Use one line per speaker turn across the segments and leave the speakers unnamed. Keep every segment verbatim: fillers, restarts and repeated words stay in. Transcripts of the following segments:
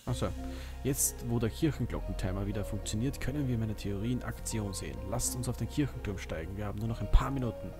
Also, jetzt, wo der Kirchenglockentimer wieder funktioniert, können wir meine Theorie in Aktion sehen. Lasst uns auf den Kirchenturm steigen. Wir haben nur noch ein paar Minuten.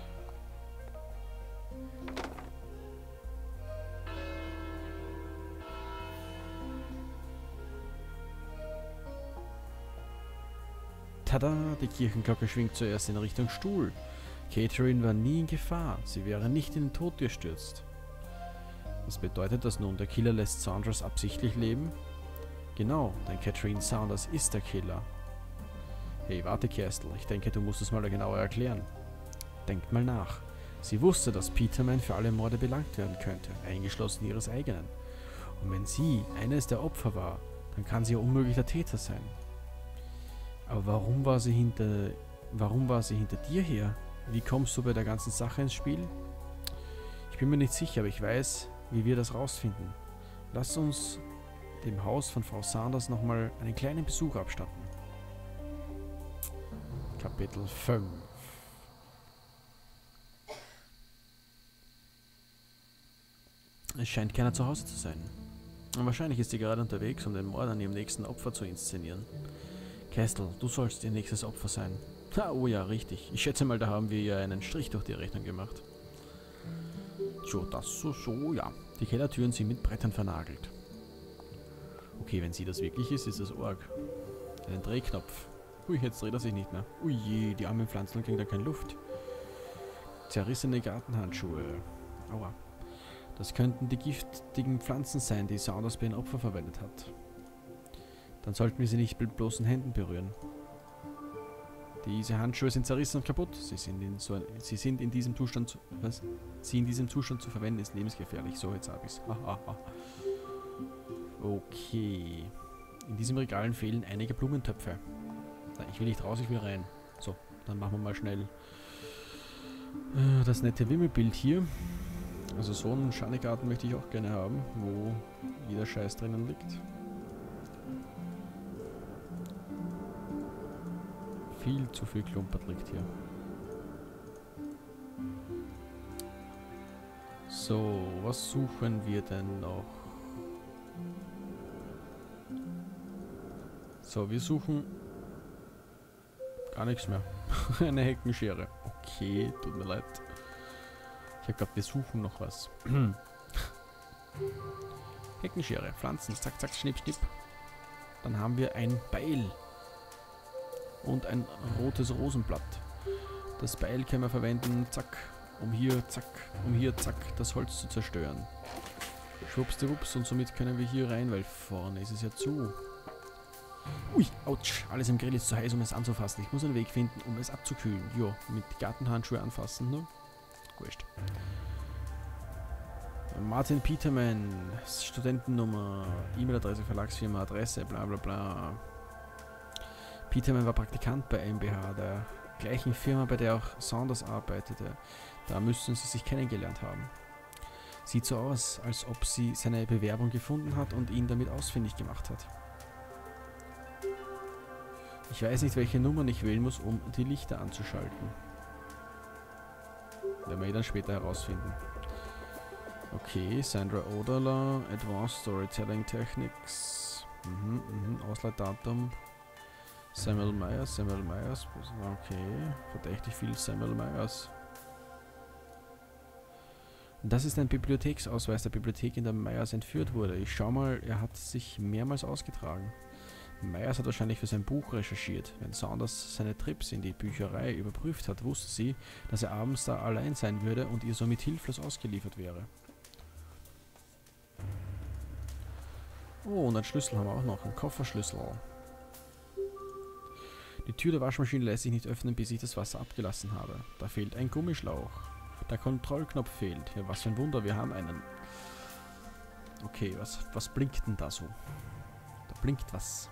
Tada! Die Kirchenglocke schwingt zuerst in Richtung Stuhl. Catherine war nie in Gefahr. Sie wäre nicht in den Tod gestürzt. Was bedeutet das nun? Der Killer lässt Saunders absichtlich leben? Genau, denn Catherine Saunders ist der Killer. Hey, warte, Kerstel. Ich denke, du musst es mal genauer erklären. Denkt mal nach. Sie wusste, dass Peterman für alle Morde belangt werden könnte, eingeschlossen ihres eigenen. Und wenn sie eines der Opfer war, dann kann sie ja unmöglich der Täter sein. Aber warum war sie hinter... Warum war sie hinter dir her? Wie kommst du bei der ganzen Sache ins Spiel? Ich bin mir nicht sicher, aber ich weiß, wie wir das rausfinden. Lasst uns dem Haus von Frau Saunders nochmal einen kleinen Besuch abstatten. Kapitel fünf. Es scheint keiner zu Hause zu sein. Und wahrscheinlich ist sie gerade unterwegs, um den Mord an ihrem nächsten Opfer zu inszenieren. Kerstel, du sollst ihr nächstes Opfer sein. Ha, oh ja, richtig. Ich schätze mal, da haben wir ja einen Strich durch die Rechnung gemacht. So, das so, so, ja. Die Kellertüren sind mit Brettern vernagelt. Okay, wenn sie das wirklich ist, ist das arg. Ein Drehknopf. Ui, jetzt dreht er sich nicht mehr. Ui je, die armen Pflanzen kriegen da keine Luft. Zerrissene Gartenhandschuhe. Aua. Das könnten die giftigen Pflanzen sein, die Saunders bei den Opfern verwendet hat. Dann sollten wir sie nicht mit bloßen Händen berühren. Diese Handschuhe sind zerrissen und kaputt. Sie sind in, so, sie sind in diesem Zustand zu, was? Sie in diesem Zustand zu verwenden ist lebensgefährlich. So, jetzt hab ich's. Okay. In diesem Regal fehlen einige Blumentöpfe. Nein, ich will nicht raus, ich will rein. So, dann machen wir mal schnell äh, das nette Wimmelbild hier. Also so einen Schanigarten möchte ich auch gerne haben, wo jeder Scheiß drinnen liegt. Viel zu viel Klumpert liegt hier. So, was suchen wir denn noch? So, wir suchen gar nichts mehr. Eine Heckenschere. Okay, tut mir leid. Ich habe geglaubt, wir suchen noch was. Heckenschere, Pflanzen, zack, zack, schnipp, schnipp. Dann haben wir ein Beil. Und ein rotes Rosenblatt. Das Beil können wir verwenden, zack, um hier, zack, um hier, zack, das Holz zu zerstören. Schwuppsdiwupps, und somit können wir hier rein, weil vorne ist es ja zu. Ui, ouch, alles im Grill ist zu heiß, um es anzufassen. Ich muss einen Weg finden, um es abzukühlen. Jo, mit Gartenhandschuhe anfassen, ne? Wurscht. Martin Peterman, Studentennummer, E-Mail-Adresse, Verlagsfirma, Adresse, bla bla bla. Peterman war Praktikant bei M B H, der gleichen Firma, bei der auch Saunders arbeitete. Da müssten sie sich kennengelernt haben. Sieht so aus, als ob sie seine Bewerbung gefunden hat und ihn damit ausfindig gemacht hat. Ich weiß nicht, welche Nummern ich wählen muss, um die Lichter anzuschalten. Werden wir eh dann später herausfinden. Okay, Sandra Oderler, Advanced Storytelling Techniques. Mhm, mhm, Ausleitdatum. Samuel Myers, Samuel Myers. Okay, verdächtig viel Samuel Myers. Das ist ein Bibliotheksausweis der Bibliothek, in der Myers entführt wurde. Ich schau mal, er hat sich mehrmals ausgetragen. Myers hat wahrscheinlich für sein Buch recherchiert. Wenn Saunders seine Trips in die Bücherei überprüft hat, wusste sie, dass er abends da allein sein würde und ihr somit hilflos ausgeliefert wäre. Oh, und einen Schlüssel haben wir auch noch, einen Kofferschlüssel. Die Tür der Waschmaschine lässt sich nicht öffnen, bis ich das Wasser abgelassen habe. Da fehlt ein Gummischlauch. Der Kontrollknopf fehlt. Ja, was für ein Wunder, wir haben einen. Okay, was, was blinkt denn da so? Da blinkt was.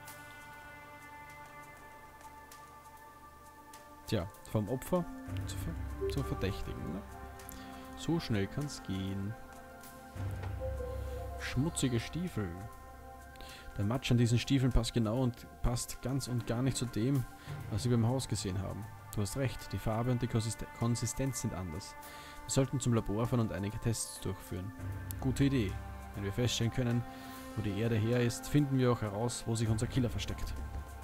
Tja, vom Opfer zu, zum Verdächtigen. Ne? So schnell kann es gehen. Schmutzige Stiefel. Der Matsch an diesen Stiefeln passt genau und passt ganz und gar nicht zu dem, was wir beim Haus gesehen haben. Du hast recht, die Farbe und die Konsistenz sind anders. Wir sollten zum Labor fahren und einige Tests durchführen. Gute Idee. Wenn wir feststellen können, Wo die Erde her ist, finden wir auch heraus, wo sich unser Killer versteckt.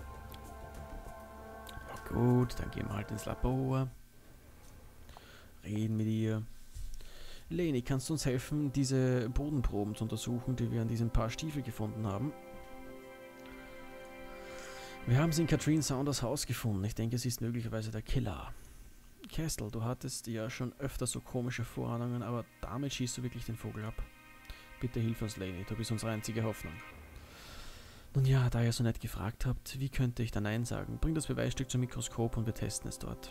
Gut, dann gehen wir halt ins Labor. Reden mit ihr. Leni, kannst du uns helfen, diese Bodenproben zu untersuchen, die wir an diesem Paar Stiefel gefunden haben? Wir haben sie in Katrine Saunders Haus gefunden. Ich denke, sie ist möglicherweise der Killer. Castle, du hattest ja schon öfter so komische Vorahnungen, aber damit schießt du wirklich den Vogel ab. Bitte hilf uns, Leni, du bist unsere einzige Hoffnung. Nun ja, da ihr so nett gefragt habt, wie könnte ich da Nein sagen? Bring das Beweisstück zum Mikroskop und wir testen es dort.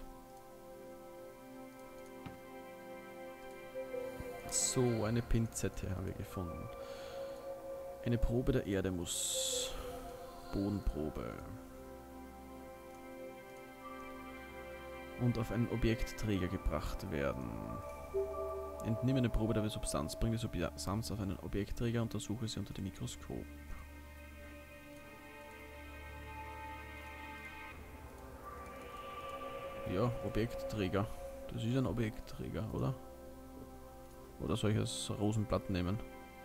So, eine Pinzette haben wir gefunden. Eine Probe der Erde muss... Bodenprobe. Und auf einen Objektträger gebracht werden. Entnehme eine Probe der Substanz. Bring die Substanz auf einen Objektträger und untersuche sie unter dem Mikroskop. Ja, Objektträger. Das ist ein Objektträger, oder? Oder soll ich das Rosenblatt nehmen?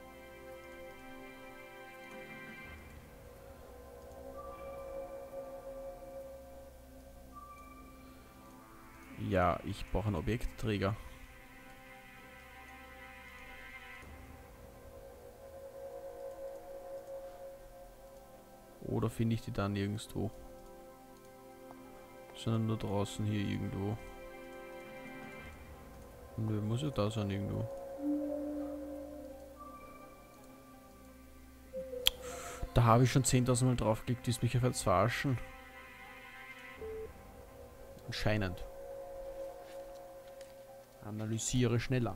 Ja, ich brauche einen Objektträger. Oder finde ich die da nirgendwo? Sondern nur draußen hier irgendwo. Nö, muss ja da sein irgendwo. Da habe ich schon zehntausend Mal draufgeklickt, die mich auf jetzt verarschen. Anscheinend. Analysiere schneller.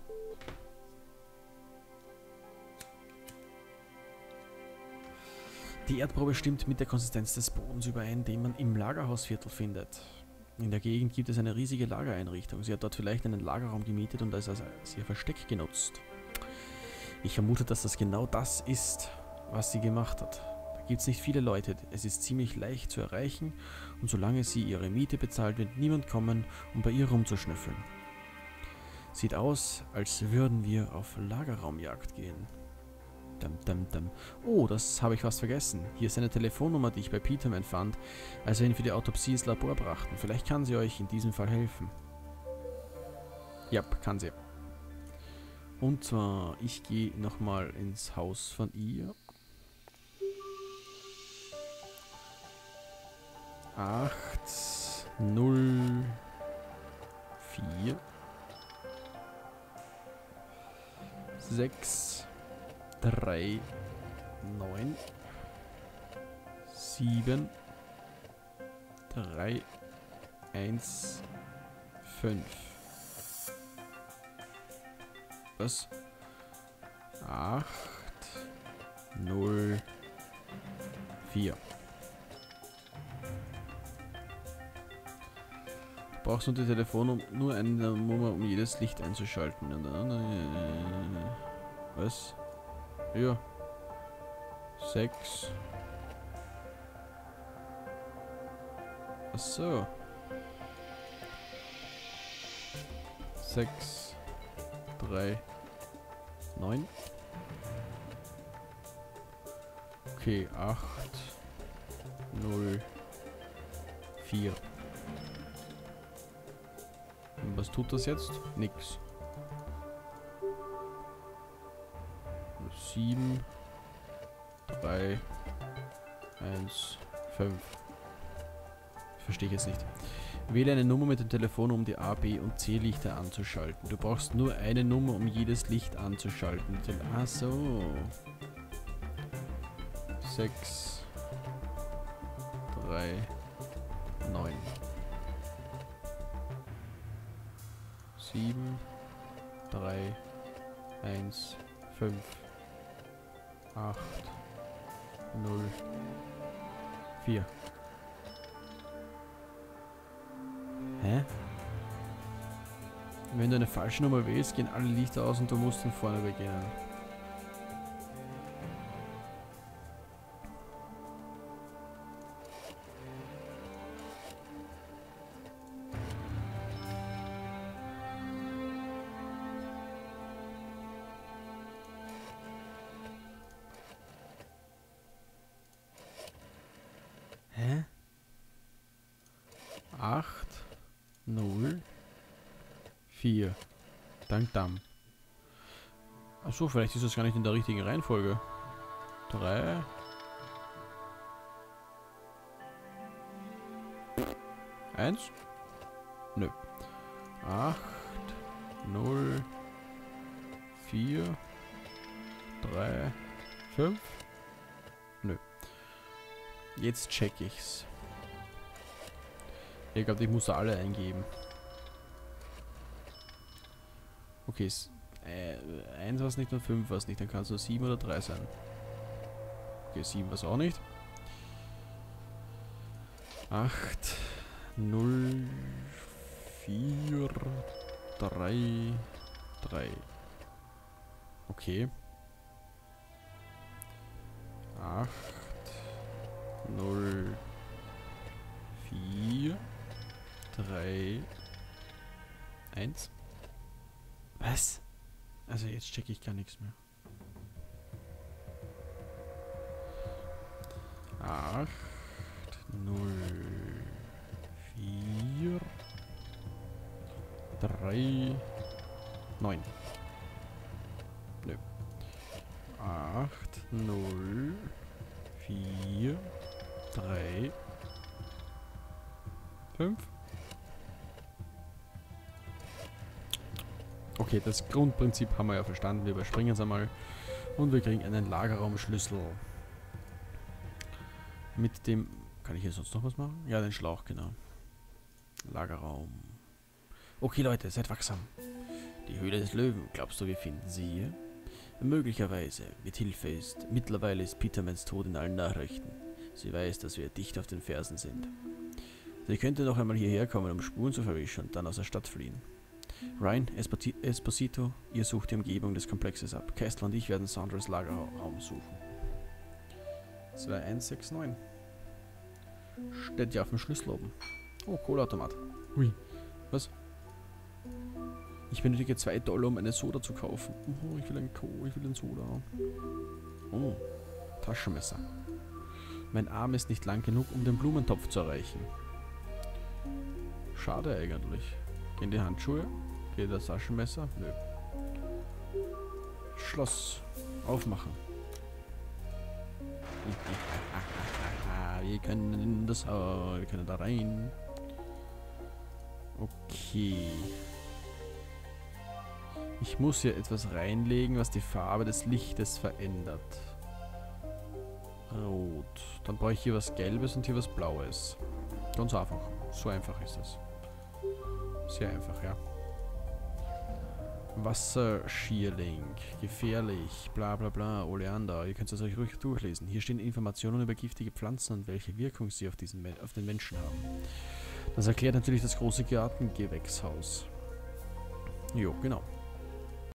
Die Erdprobe stimmt mit der Konsistenz des Bodens überein, den man im Lagerhausviertel findet. In der Gegend gibt es eine riesige Lagereinrichtung. Sie hat dort vielleicht einen Lagerraum gemietet und das als ihr Versteck genutzt. Ich vermute, dass das genau das ist, was sie gemacht hat. Da gibt es nicht viele Leute. Es ist ziemlich leicht zu erreichen und solange sie ihre Miete bezahlt, wird niemand kommen, um bei ihr rumzuschnüffeln. Sieht aus, als würden wir auf Lagerraumjagd gehen. Dum, dum, dum. Oh, das habe ich fast vergessen. Hier ist eine Telefonnummer, die ich bei Peterman fand, als wir ihn für die Autopsie ins Labor brachten. Vielleicht kann sie euch in diesem Fall helfen. Ja, kann sie. Und zwar, ich gehe nochmal ins Haus von ihr. acht null vier sechs drei neun sieben drei eins fünf. Was? acht null vier. Du brauchst nur die Telefonnummer, nur eine Nummer, um jedes Licht einzuschalten. Was? Ja. Sechs. Ach so. Sechs. Drei. Neun. Okay, acht. Null. Vier. Und was tut das jetzt? Nix. sieben, drei, eins, fünf. Verstehe ich jetzt nicht. Wähle eine Nummer mit dem Telefon, um die A, B und C Lichter anzuschalten. Du brauchst nur eine Nummer, um jedes Licht anzuschalten. Ach so. sechs, drei, neun. sieben, drei, eins, fünf. acht, null, vier. Hä? Wenn du eine falsche Nummer wählst, gehen alle Lichter aus und du musst von vorne beginnen. vier. Dank Damm. Achso, vielleicht ist das gar nicht in der richtigen Reihenfolge. drei. eins. Nö. acht. null. vier. drei. fünf. Nö. Jetzt check ich's. Ich glaube, ich muss da alle eingeben. Okay, äh, eins war es nicht und fünf war es nicht. Dann kann es nur sieben oder drei sein. Okay, sieben war es auch nicht. acht, null, vier, drei, drei. Okay. acht, null, vier, drei, eins. Was? Also jetzt checke ich gar nichts mehr. acht, null, vier, drei, neun. Nö. acht, null, vier, drei, fünf. Okay, das Grundprinzip haben wir ja verstanden. Wir überspringen es einmal. Und wir kriegen einen Lagerraumschlüssel. Mit dem... Kann ich hier sonst noch was machen? Ja, den Schlauch, genau. Lagerraum. Okay, Leute, seid wachsam. Die Höhle des Löwen. Glaubst du, wir finden sie hier? Möglicherweise. Mit Hilfe ist... Mittlerweile ist Petermans Tod in allen Nachrichten. Sie weiß, dass wir dicht auf den Fersen sind. Sie könnte noch einmal hierher kommen, um Spuren zu verwischen und dann aus der Stadt fliehen. Ryan, Esposito, ihr sucht die Umgebung des Komplexes ab. Kessler und ich werden Sandras Lagerraum suchen. zwei eins sechs neun. Steht ja auf dem Schlüssel oben. Oh, Kohleautomat. Hui. Was? Ich benötige zwei Dollar, um eine Soda zu kaufen. Oh, ich will ein Co, ich will ein Soda. Oh, Taschenmesser. Mein Arm ist nicht lang genug, um den Blumentopf zu erreichen. Schade eigentlich. Gehen die Handschuhe? Geht das Taschenmesser? Nö. Schloss. Aufmachen. Wir können in das Haus. Wir können da rein. Okay. Ich muss hier etwas reinlegen, was die Farbe des Lichtes verändert. Rot. Dann brauche ich hier was Gelbes und hier was Blaues. Ganz einfach. So einfach ist es. Sehr einfach, ja. Wasserschierling. Gefährlich. Bla bla bla. Oleander. Ihr könnt es euch ruhig durchlesen. Hier stehen Informationen über giftige Pflanzen und welche Wirkung sie auf, diesen, auf den Menschen haben. Das erklärt natürlich das große Gartengewächshaus. Jo, genau.